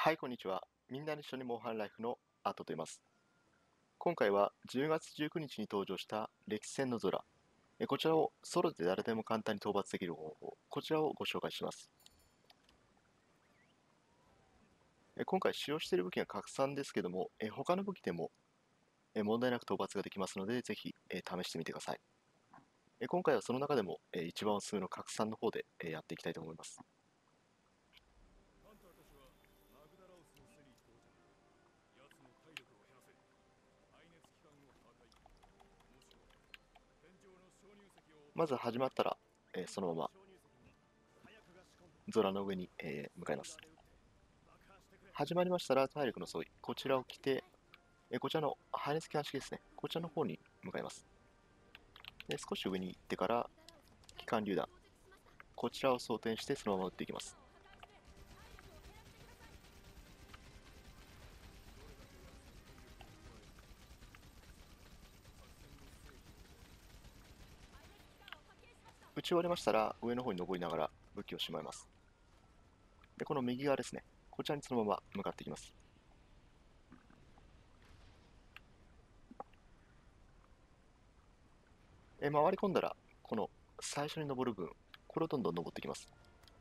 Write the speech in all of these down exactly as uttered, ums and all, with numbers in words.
はい、こんにちは。みんなで一緒にモンハンライフのアートと言います。今回はじゅうがつじゅうくにちに登場した歴戦の空。えこちらをソロで誰でも簡単に討伐できる方法。こちらをご紹介します。え今回使用している武器が拡散ですけども、え他の武器でもえ問題なく討伐ができますので、ぜひえ試してみてください。え今回はその中でもえ一番おすすめの拡散の方でえやっていきたいと思います。 ハンターたちはマグダラオスの巣に到着。奴の体力を減らせ。排熱器官を破壊。もしくは天井の鍾乳石を落とまずせ。 始まったらえそのまま空の上にえ向かいます。始まりましたら体力の装備、こちらを着て、えこちらの排熱機関式ですね。こちらの方に向かいます。で少し上に行ってから、機関榴弾。こちらを装填してそのまま撃っていきます。撃ち終わりましたら、上の方に登りながら武器をしまいます。で、この右側ですね。こちらにそのまま向かっていきます。え回り込んだら、この最初に登る分、これをどんどん登っていきます。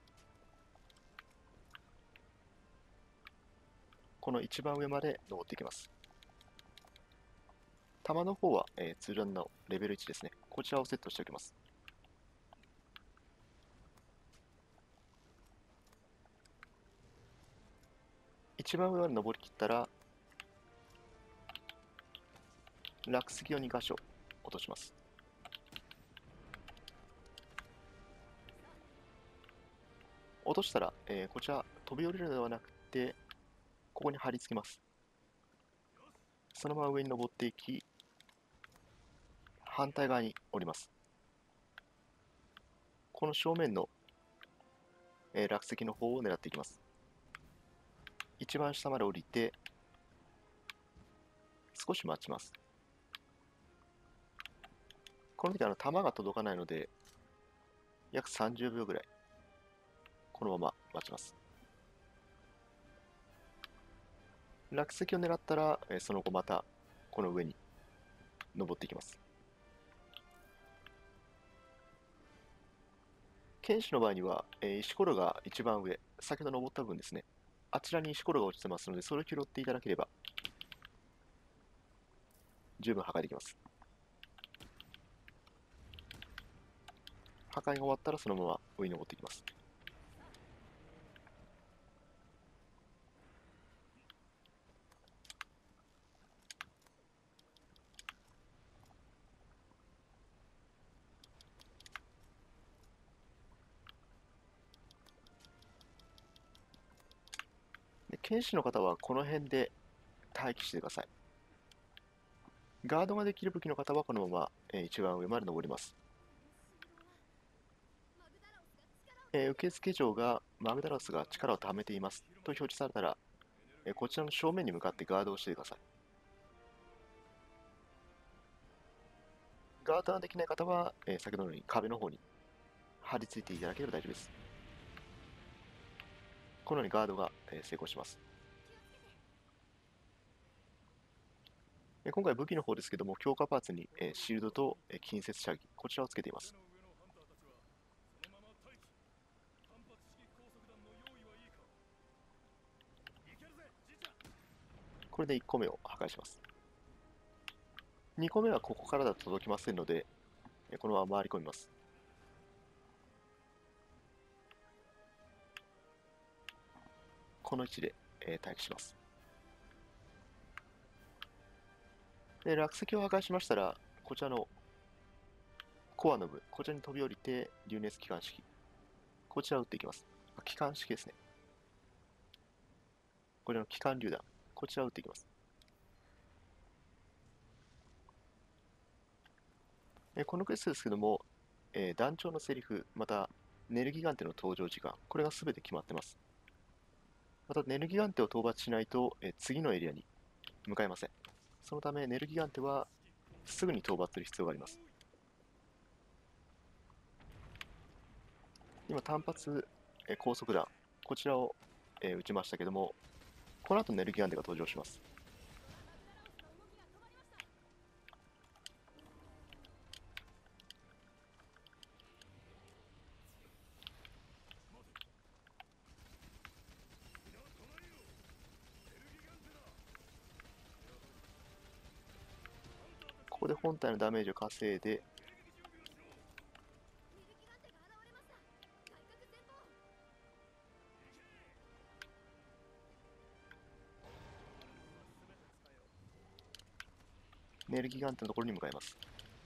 この一番上まで登っていきます。弾の方は、えー、通常のレベルいちですね。こちらをセットしておきます。一番上まで登りきったら、落石をに箇所落とします。落としたら、えー、こちら飛び降りるのではなくて、ここに貼り付けます。そのまま上に登っていき、反対側に降ります。この正面の、えー落石の方を狙っていきます。一番下まで降りて、少し待ちます。この時あの弾が届かないので、約さんじゅうびょうぐらい、このまま待ちます。落石を狙ったら、えーその後またこの上に登っていきます。剣士の場合には、えー石ころが一番上、先ほど登った分ですね。あちらに石ころが落ちてますので、それを拾っていただければ、十分破壊できます。破壊が終わったらそのまま上に登っていきます。で剣士の方はこの辺で待機してください。ガードができる武器の方はこのまま、えー一番上まで登ります。えー受付嬢がマグダラスが力を貯めていますと表示されたら、えーこちらの正面に向かってガードをしてください。ガードができない方は、えー先ほどのように壁の方に張り付いていただければ大丈夫です。このようにガードが、えー成功します。えー今回武器の方ですけども、強化パーツに、えーシールドと、えー近接射撃、こちらをつけています。 上の上のハンターたちはそのまま待機。単発式高速弾の用意はいいか。いけるぜ、じいちゃん。 これでいっこめを破壊します。にこめはここからだと届きませんので、えーこのまま回り込みます。この位置で、えー待機します。で、落石を破壊しましたら、こちらのコアの部、こちらに飛び降りて、流熱機関式。こちらを撃っていきます。機関式ですね。これの機関榴弾。こちらを撃っていきます。えこのクエストですけども、えー団長のセリフ、また、ネルギガンテの登場時間、これが全て決まってます。また、ネルギガンテを討伐しないと、えー次のエリアに向かえません。そのため、ネルギガンテはすぐに討伐する必要があります。今、単発、えー高速弾、こちらを、えー撃ちましたけども、 この後ネルギガンテが登場します。ここで本体のダメージを稼いで、ネルギガンテのところに向かいます。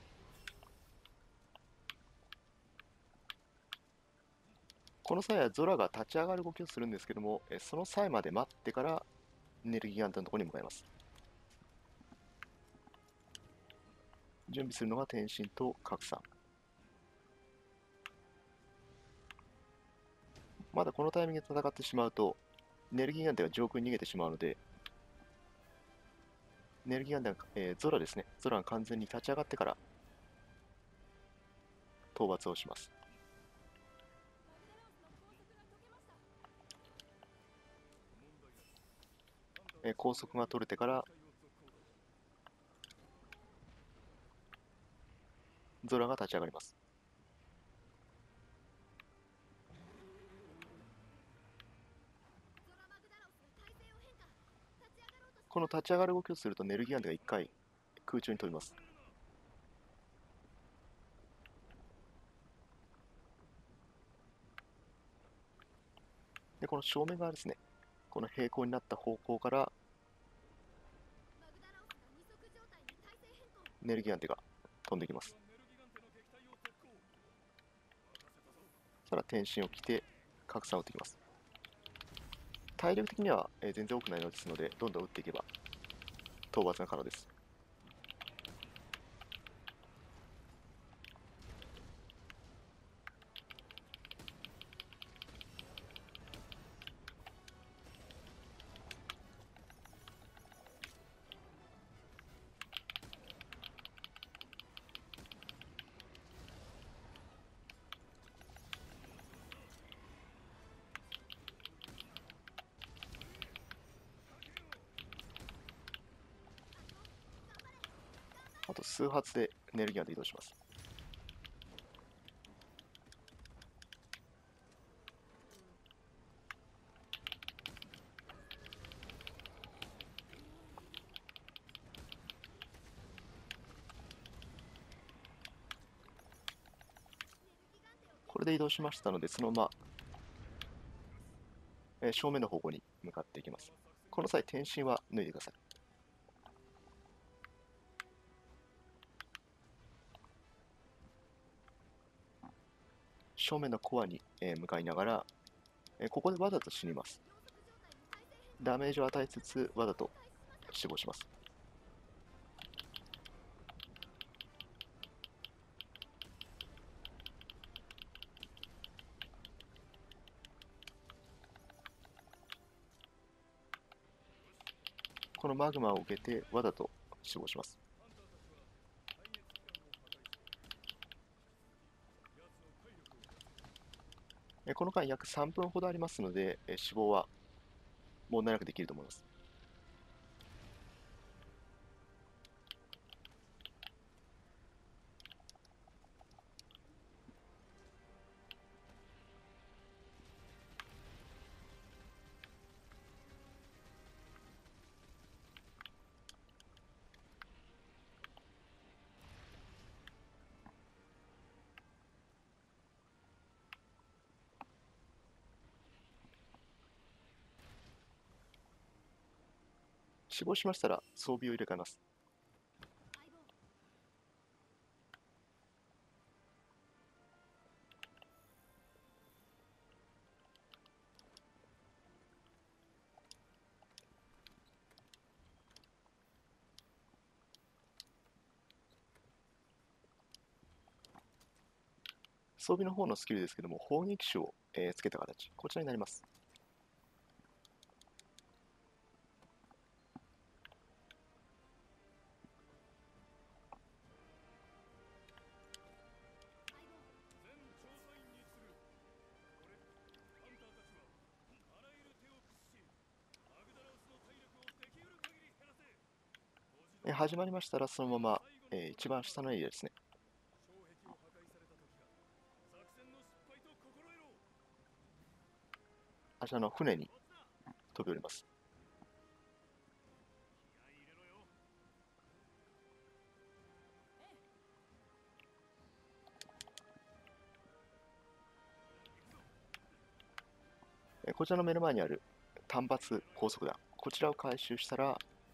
この際はゾラが立ち上がる動きをするんですけども、その際まで待ってからネルギガンテのところに向かいます。準備するのが天心と拡散。まだこのタイミングで戦ってしまうと、ネルギガンテが上空に逃げてしまうので、ネルギガンテが、えー、ゾラですね。ゾラが完全に立ち上がってから討伐をします。えー、高速が取れてからゾラが立ち上がります。この立ち上がる動きをするとネルギガンテがいっかい空中に飛びます。で、この正面側ですね。この平行になった方向からネルギガンテが飛んできます。ただ天心を着て拡散を打ってきます。体力的には全然多くないのですので、どんどん打っていけば討伐が可能です。あと数発でネルギガンテ移動します。これで移動しましたので、そのまま、えー、正面の方向に向かっていきます。この際、天心は脱いでください。正面のコアに、えー、向かいながら、えー、ここでわざと死にます。ダメージを与えつつ、わざと死亡します。このマグマを受けて、わざと死亡します。えー、この間約さんぷんほどありますので、えー、死亡は問題なくできると思います。死亡しましたら装備を入れ替えます。装備の方のスキルですけども、砲撃手を、えー、つけた形、こちらになります。 え始まりましたら、そのまま、えー一番下のエリアですね。 障壁を破壊された時だ。作戦の失敗と心得ろ。 あちらの船に飛び降ります。 気合い入れろよ。 えこちらの目の前にある単発高速弾、こちらを回収したら、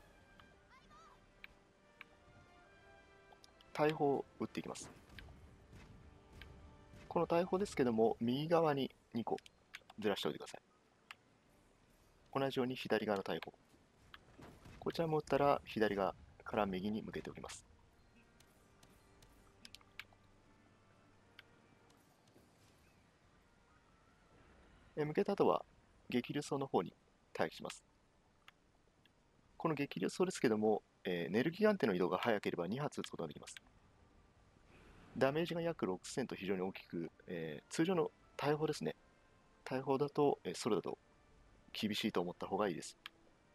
大砲を撃っていきます。この大砲ですけども、右側ににこずらしておいてください。同じように左側の大砲。こちらも撃ったら、左側から右に向けておきます。え向けた後は、激流層の方に待機します。この激流層ですけども、えーネルギガンテの移動が速ければに発撃つことができます。ダメージが約ろくせんと非常に大きく、えー通常の大砲ですね。大砲だと、えーソロだと厳しいと思った方がいいです。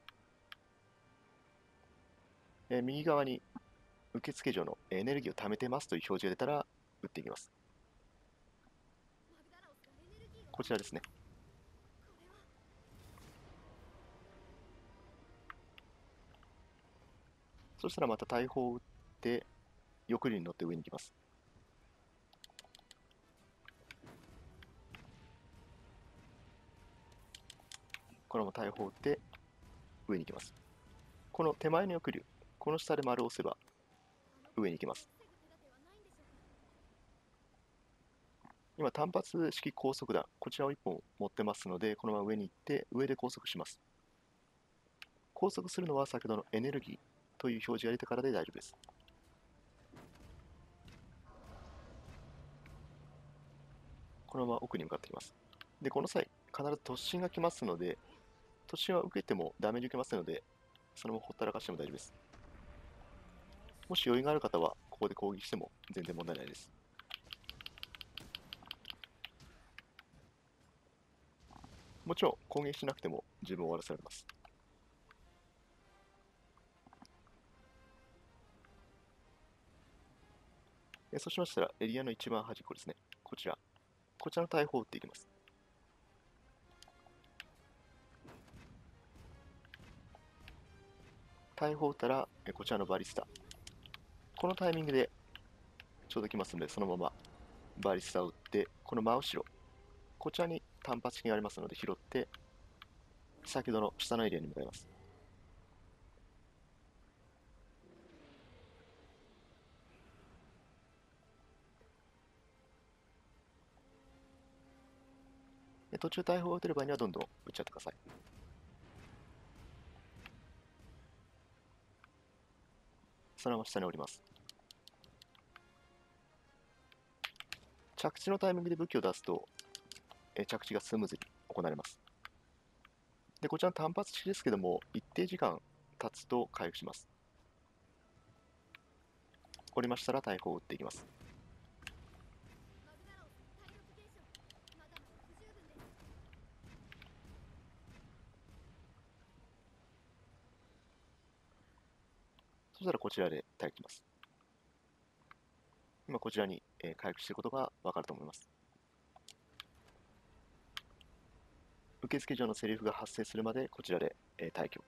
えー右側に受付所のエネルギーを貯めてますという表示が出たら撃っていきます。こちらですね。そしたらまた大砲を撃って翼竜に乗って上に行きます。これも大砲を撃って上に行きます。この手前の翼竜、この下で丸を押せば上に行きます。今単発式高速弾、こちらをいっぽん持ってますので、このまま上に行って上で高速します。高速するのは先ほどのエネルギーという表示が出てからで大丈夫です。このまま奥に向かってきます。で、この際、必ず突進が来ますので、突進は受けてもダメージ受けますので、そのままほったらかしても大丈夫です。もし余裕がある方は、ここで攻撃しても全然問題ないです。もちろん、攻撃しなくても十分終わらせられます。えそうしましたら、エリアの一番端っこですね。こちら。こちらの大砲を撃っていきます。大砲を撃ったら、えこちらのバリスタ。このタイミングでちょうど来ますので、そのままバリスタを撃って、この真後ろ、こちらに単発式がありますので拾って、先ほどの下のエリアに向かいます。で途中大砲を撃てる場合にはどんどん撃っちゃってください。そのまま下に降ります。着地のタイミングで武器を出すと、え着地がスムーズに行われます。で、こちらの単発式ですけども、一定時間経つと回復します。降りましたら大砲を撃っていきます。そしたらこちらで待機します。今こちらに、えー回復していることがわかると思います。受付所のセリフが発生するまでこちらで、えー待機を。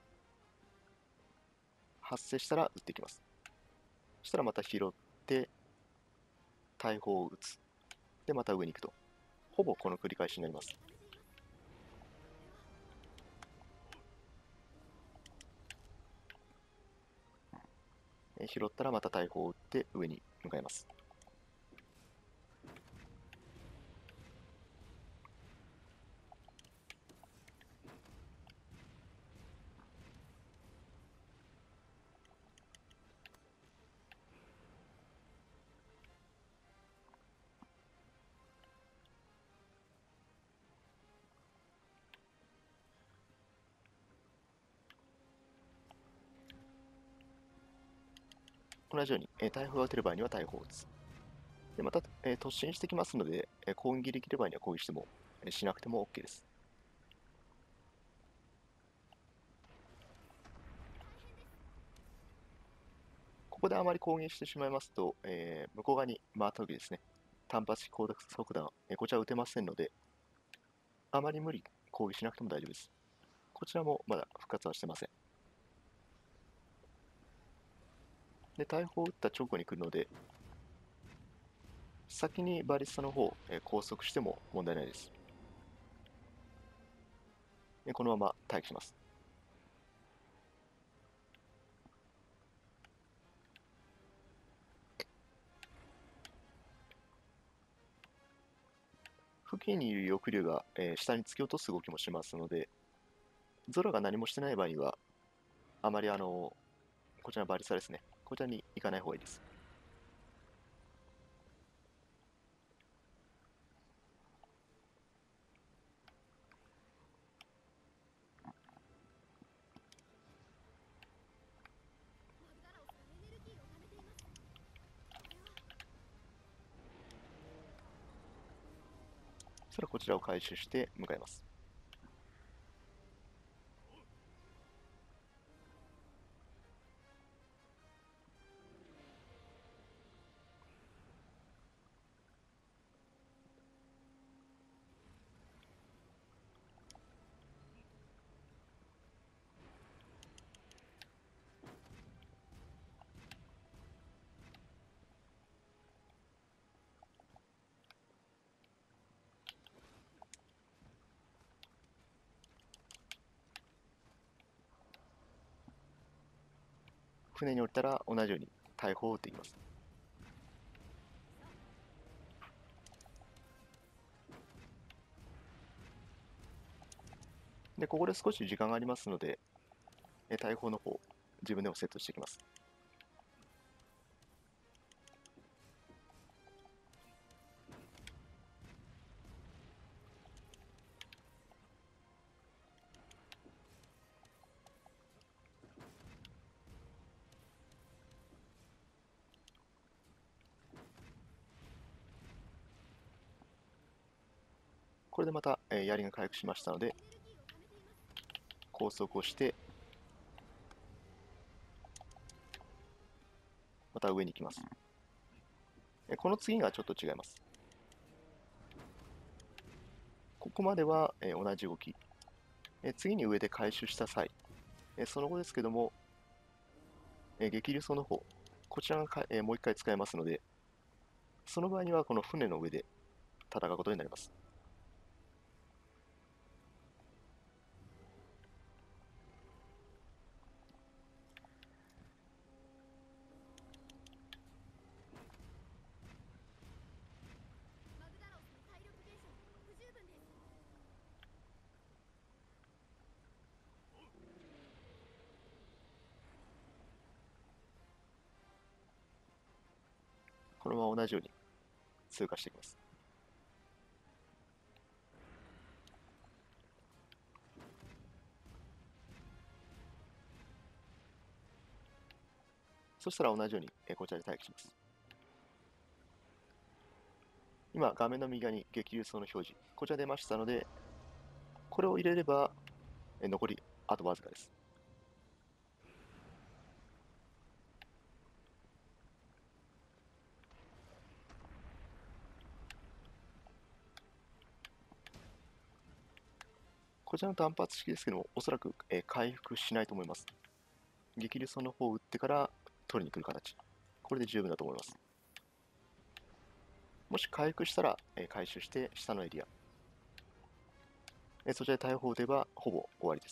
発生したら撃っていきます。そしたらまた拾って大砲を撃つ。で、また上に行くと。ほぼこの繰り返しになります。えー拾ったらまた大砲を撃って上に向かいます。同じように、えー大砲が撃てる場合には大砲を撃つ。でまた、えー突進してきますので、えー攻撃できる場合には攻撃しても、えーしなくても OK です。 こであまり攻撃してしまいますと、えー向こう側に回った時ですね、単発式高速弾、えーこちら撃てませんので、あまり無理攻撃しなくても大丈夫です。こちらもまだ復活はしてません。で、大砲を撃った直後に来るので、先にバリスタの方、えー拘束しても問題ないです。でこのまま待機します。付近にいる翼竜が、えー下に突き落とす動きもしますので、ゾロが何もしてない場合には、あまりあの、こちらのバリスタですね、こちらに行かない方がいいです。そしたらこちらを回収して向かいます。船に降りたら同じように大砲を撃っていきます。で、ここで少し時間がありますので、え大砲の方、自分でもセットしていきます。これでまた、えー槍が回復しましたので、高速をして、また上に行きます。えこの次がちょっと違います。ここまでは、えー同じ動き。え次に上で回収した際、えその後ですけども、え激流層の方、こちらがか、えもう一回使えますので、その場合にはこの船の上で戦うことになります。このまま同じように通過していきます。そしたら同じように、えこちらで待機します。今、画面の右側に激流層の表示、こちら出ましたので、これを入れれば、え残りあとわずかです。こちらの単発式ですけども、おそらく、えー回復しないと思います。激流層の方を打ってから取りに来る形。これで十分だと思います。もし回復したら、えー回収して下のエリア。えーそちらで大砲を撃てばほぼ終わりです。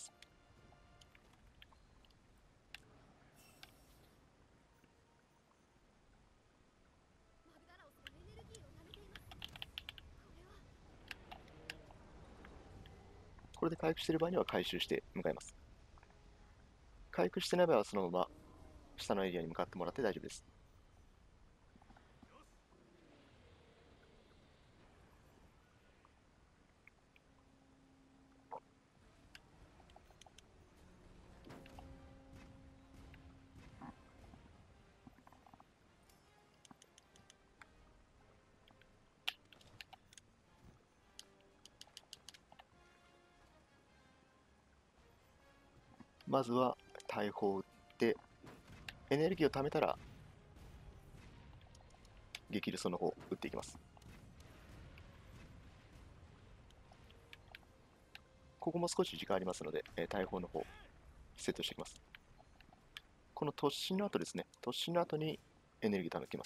これで回復している場合には回収して向かいます。回復してない場合はそのまま下のエリアに向かってもらって大丈夫です。まずは大砲を撃って、エネルギーを貯めたら激流層の方打っていきます。ここも少し時間ありますので、えー、大砲の方セットしていきます。この突進の後ですね、突進の後にエネルギー溜めてきます。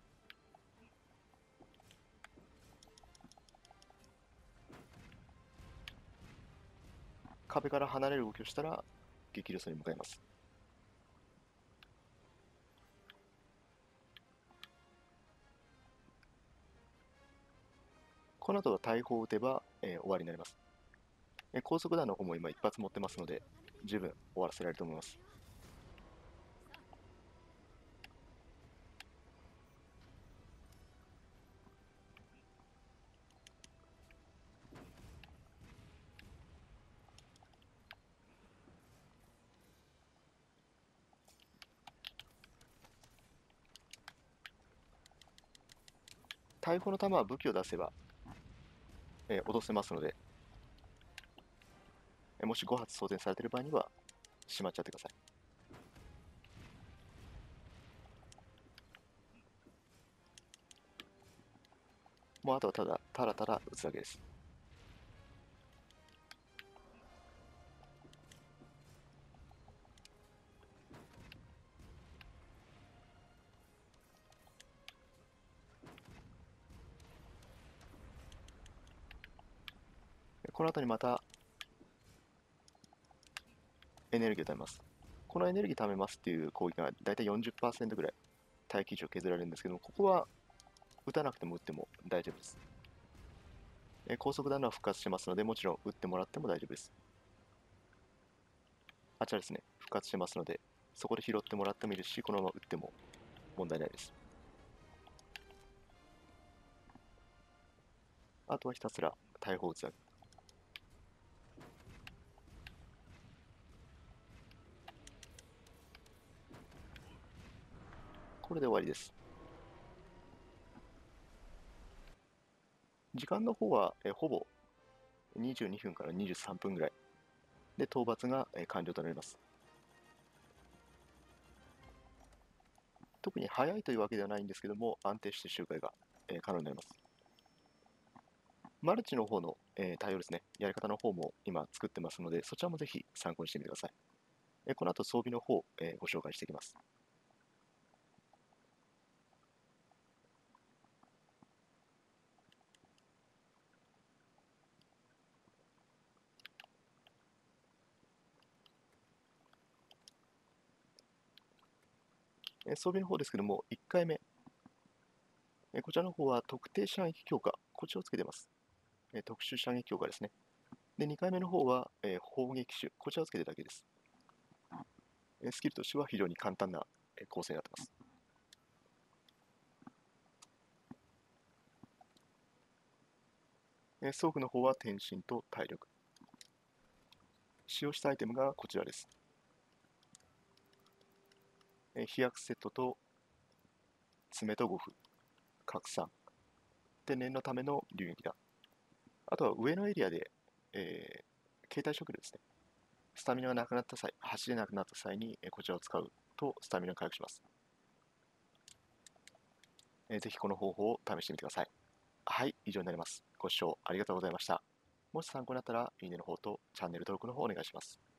壁から離れる動きをしたら激流層に向かいます。この後は大砲を撃てば、えー終わりになります。えー高速弾の方も今一発持ってますので、十分終わらせられると思います。大砲の弾は武器を出せば、えー脅せますので、えーもしご発装填されている場合には、しまっちゃってください。もうあとはただ、ただただ撃つだけです。この後にまたエネルギーを貯めます。このエネルギー貯めますっていう攻撃がだいたいよんじゅっパーセントぐらい待機値を削られるんですけども、ここは撃たなくても撃っても大丈夫です。えー高速弾は復活してますので、もちろん撃ってもらっても大丈夫です。あちらですね、復活してますので、そこで拾ってもらってもいいですし、このまま撃っても問題ないです。あとはひたすら大砲を撃つだけ。これで終わりです。時間の方は、えーほぼにじゅうにふんからにじゅうさんぷんぐらいで討伐が、えー完了となります。特に速いというわけではないんですけども、安定して周回が、えー可能になります。マルチの方の、えー対応ですね、やり方の方も今作ってますので、そちらもぜひ参考にしてみてください。えーこの後装備の方、えーご紹介していきます。えー装備の方ですけども、いっかいめ、えーこちらの方は特定射撃強化、こちらをつけています。えー特殊射撃強化ですね。で、にかいめの方は、えー砲撃手、こちらをつけてるだけです。えースキルとしては非常に簡単な、えー構成になっています。えー装具の方は転身と体力。使用したアイテムがこちらです。えー飛躍セットと爪と護符、拡散、で念のための流撃弾。あとは上のエリアで、えー携帯食料ですね。スタミナがなくなった際、走れなくなった際に、えーこちらを使うとスタミナ回復します。えーぜひこの方法を試してみてください。はい、以上になります。ご視聴ありがとうございました。もし参考になったら、いいねの方とチャンネル登録の方お願いします。